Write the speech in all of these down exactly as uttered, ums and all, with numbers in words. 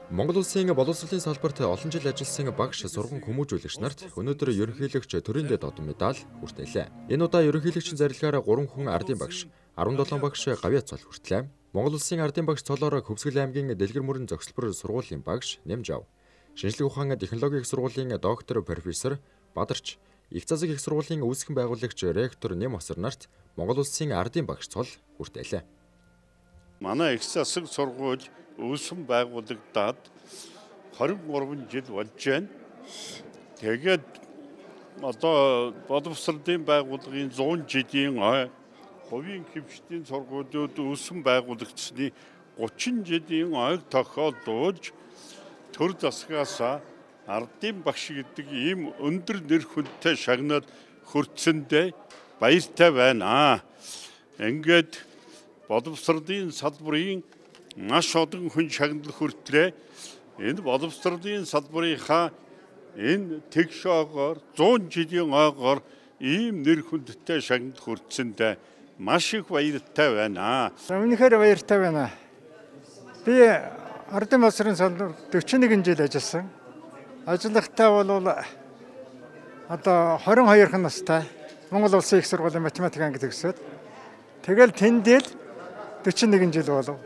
Монгол Улсын боловсролын салбарт олон жил ажилласан багш сургууль хүмүүжүүлэгч нарт өнөөдөр ерөнхийлөгч төрийн дэд одон медаль хүртээлээ. Энэ удаа ерөнхийлөгчийн зарилгаараа гурван хүн ардын багш, арван долоон багш гавьяа цол хүртлээ. Монгол Улсын ардын багш цолоор Хөвсгөл аймгийн Дэлгэр мөрөн зохисолбор сургуулийн багш нэмж ав. Шинжлэх ухаан технологийн их сургуулийн доктор профессор Бадарч, их засаг их сургуулийн үүсгэн байгуулагч ректор Нэм Осор нарт Монгол Улсын ардын багш цол хүртээлээ. Манай их засаг сургууль үүсгэн байгуулагдаад хорин гурван жил болж байна. Тэгээд одоо боловсролын байгууллагын зуун жилийн ой, хувийн хэмжээний сургуулиуд үүсгэн байгуулагдсны гучин жилийн ойг тохиолдуулж төр засгаас ардын багш гэдэг ийм өндөр нэр хүндтэй шагнал хүртсэндээ баяртай байна. Ингээд боловсролын салбарын маш олон хүн шагнал хүртлээ. Энэ боловсролын салбарынхаа энэ тэгшоогоор зуун жилийн ойгоор ийм нэр хүндтэй шагнал хүртсэндээ маш их баяртай байна. Үнэхээр баяртай байна. Би ардын боловсролын салбарт дөрвөн нэгэн жил ажилласан. Ажиллахдаа бол одоо хорин хоёр настай Монгол Улсын их сургуулийн математик анги төгсөөд тэгэл тэндэл дөрвөн нэгэн жил болов.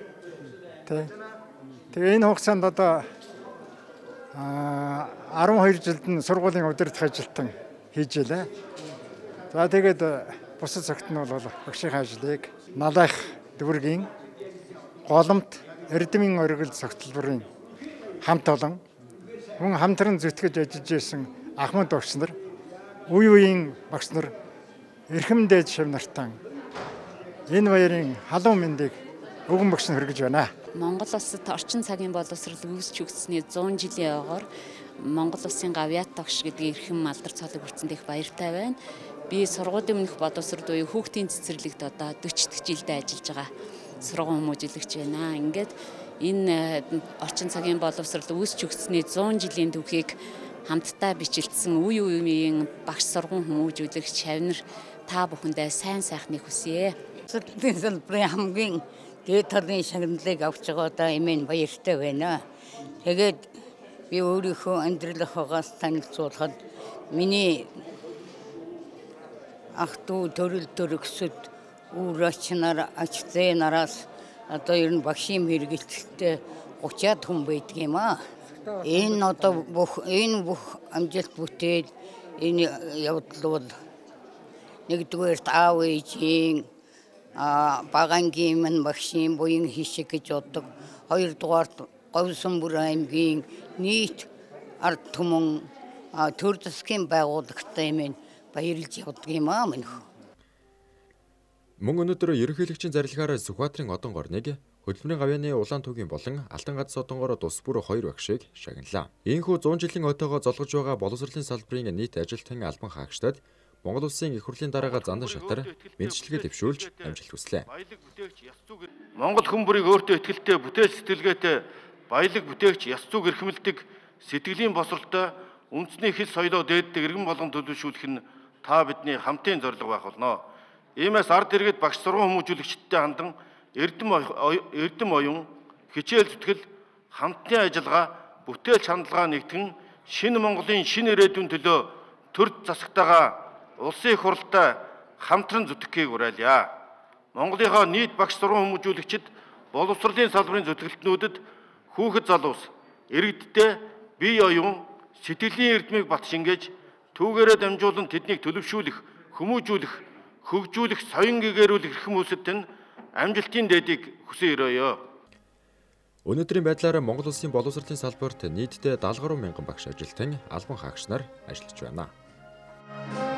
Тэгээ энэ хугацаанд одоо арван хоёр жилд нь сургуулийн удирдах ажилтан хийж илээ. За тэгээд бусад цагт нь бол багшийн ажлыг налайх дүүргийн голомт эрдэмийн оргил цогцлборын хамт олон мөн хамтран зүтгэж ажиллаж исэн ахмад багш нар, үе үеийн багш нар, эрхэм дээд шав нартан энэ баярын халуун мэндийг өгөн багш нь хүргэж байна. Монгол Улсад орчин цагийн боловсрол үүсч өгснээ зуун жилийн ойгоор Монгол Улсын гавьяат багш гэдэг эрхэм алдар цолыг хүртсэнд их баяртай байна. Би сургуулийн өмнөх боловсрол буюу хүүхдийн цэцэрлэгт одоо дөрвөн дэх жилдээ ажиллаж байгаа сургууль хүмүүжүүлэгч байна. Ингээд энэ орчин цагийн боловсрол үүсч өгснээ зуун жилийн түүхийг хамтдаа бичлэлсэн үе үеийн багш сургууль хүмүүжүүлэгч шавнар та бүхэндээ сайн сайхныг хүсье. Хамгийн дээд талын шагналыг авч байгаадаа эмээн баяртай байна. Тэгээд би өөрийнхөө амьдралынхаас танилцуулахад миний ах дүү төрөл төрөксөд үүрэгч нар ач зээ нараас одоо ер нь багшийн мэргэжилттэй гучаад хүн байдаг юм аа. Энэ одоо бүх энэ бүх амжилт бүтээл энэ явдал бол нэгдүгээрт аав ээжийн а багангийн мань багшийн буян хишиг гэж боддог. Хоёрдугаарт Говьсонбөр аймгийн нийт ард түмэн төр засгийн байгууллагатай юм баярлж явдаг юм аа минь. Мөн өнөөдөр ерөнхийлөгчийн зарилгаараа Сүхбаатарын одон горныг хөдөлмөрийн гавьяаны улаан түүгийн болон алтан гац одонгоор тус бүр хоёр багшийг шагналаа. Ийхүү зуун жилийн ойтойгоо золгож байгаа боловсролын салбарын нийт ажилтан албан хаагчдад Монгол Улсын их хурлын дараагаар зандан шатар мэдчилгээ дэвшүүлж амжилт хүслээ. Монгол хүн бүрийг өөртөө ихтэй бүтээл сэтгэлгээтэй баялаг бүтээгч яс зүг эрхэмлдэг сэтгэлийн босролтой үндэсний хэл соёлоо дээддэг иргэн болгон төлөвшүүлэх нь та бидний хамтын зорилго байх болно. Иймээс ард иргэд багш сургууль хүмүүжүүлэгчдтэй хандан эрдэм эрдэм оюун хичээл зүтгэл хамтын ажиллагаа бүтээл хандлага нэгтгэн шинэ Монголын шинэ ирээдүйн төлөө төр засагтайгаа улсын их хурлтай хамтран зүтгэхийг уриалъя. Монголынхаа нийт багш сургууль хүмүүжүүлэгчид боловсролын салбарын зүтгэлтнүүдэд хүүхэд залуус иргэдтэй бие оюун сэтгэлийн эрдмийг бат шингээж түүгээрээ дамжуулан тэднийг төлөвшүүлэх, хүмүүжүүлэх, хөгжүүлэх, соён гэгэрүүлэх эрхэм үүсэлд нь амжилтын дээдийг хүсэн өрөөё. Өнөөдрийн байдлаар Монгол Улсын боловсролын салбарт нийтдээ дагалгаруй мянган багш ажилтан албан хаагч нар ажиллаж байна.